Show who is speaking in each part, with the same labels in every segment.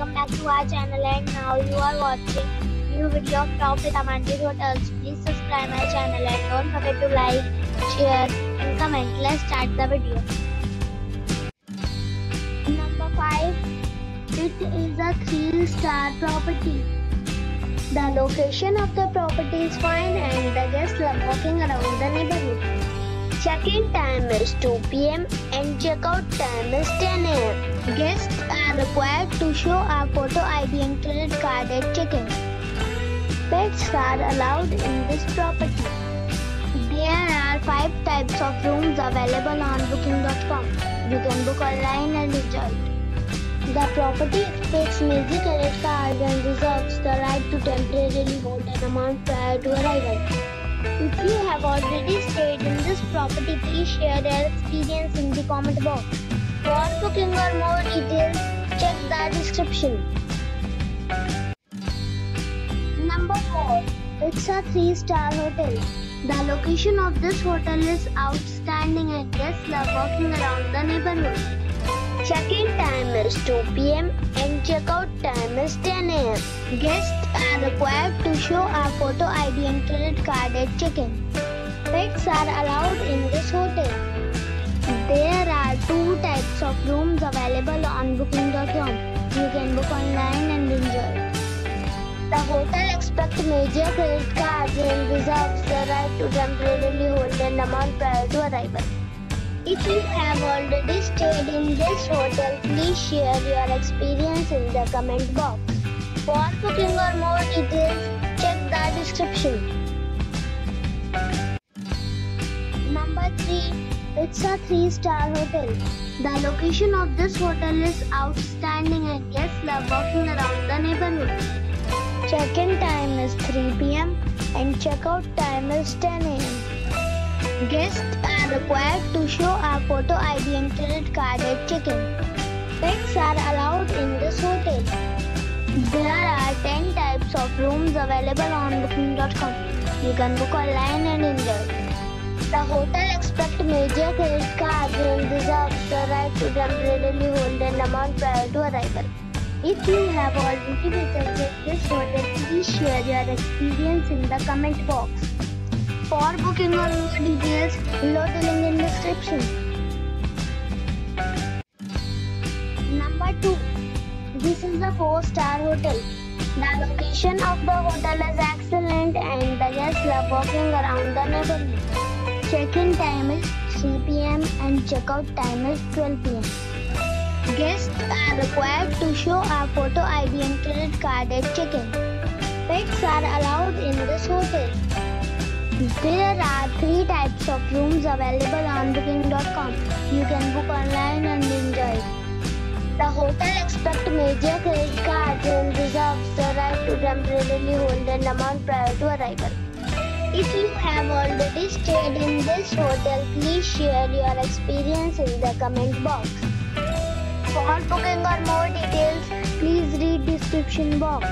Speaker 1: welcome back to our channel, and now you are watching new video of top recommended hotels. Please subscribe my channel and don't forget to like, share and comment. Let's start the video. Number 5. It is a 3-star property. The location of the property is fine and the guests love walking around the neighborhood. Check-in time is 2 p.m. and check-out time is 10 a.m. Guests are required to show a photo ID and credit card at check-in. Pets are allowed in this property. There are 5 types of rooms available on booking.com. You can book online and enjoy it. The property takes major credit cards and reserves the right to temporarily hold an amount prior to arrival. If you have already stayed in this property, please share your experience in the comment box. For booking or more details, check the description. Number 4. It's a 3-star hotel. The location of this hotel is outstanding and guests love walking around the neighborhood. Check-in time is 2 p.m. and check-out time is 10 a.m. Guests are required to show a photo ID and credit card at check-in. Pets are allowed in this hotel. There are 2 types of rooms available on booking.com. You can book online and enjoy it. The hotel expects major credit cards and reserves the right to temporarily hold an amount prior to arrival. If you have already stayed in this hotel, please share your experience in the comment box. For booking or more details, check the description. Number 3. It's a 3-star hotel. The location of this hotel is outstanding and guests love walking around the neighborhood. Check-in time is 3 p.m. and check-out time is 10 a.m. Guests are required to show a photo ID and credit card at check-in. Pets are allowed in this hotel. There are 10 types of rooms available on booking.com. You can book online and enjoy it. The hotel expects major credit cards and reserves the right to temporarily hold an amount prior to arrival. If you have already visited this hotel, please share your experience in the comment box. For booking or more details, below the link in description. Number 2. This is a 4-star hotel. The location of the hotel is excellent and the guests love walking around the neighborhood. Check-in time is 3 p.m. and check-out time is 12 p.m. Guests are required to show a photo ID and credit card at check-in. Pets are allowed in this hotel. There are 3 types of rooms available on booking.com. You can book online and enjoy it. The hotel expects major credit cards and reserves the right to temporarily hold an amount prior to arrival. If you have already stayed in this hotel, please share your experience in the comment box. For booking or more details, please read description box.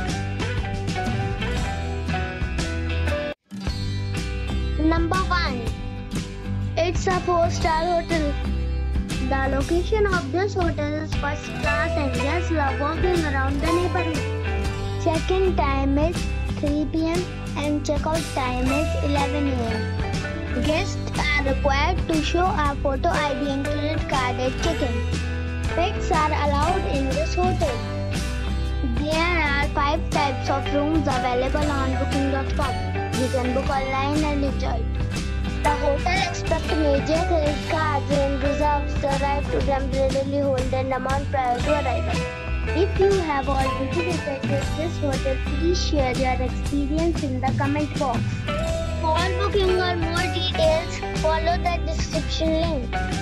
Speaker 1: Number 1. It's a 4-star hotel. The location of this hotel is first class and guests love walking around the neighborhood. Check-in time is 3 p.m. and check-out time is 11 a.m. Guests are required to show a photo ID and credit card at check-in. Pets are allowed in this hotel. There are 5 types of rooms available on booking.com. You can book online and enjoy it. The hotel expects major credit cards and reserves the right to temporarily hold an amount prior to arrival. If you have already visited this hotel, please share your experience in the comment box. For booking or more details, follow the description link.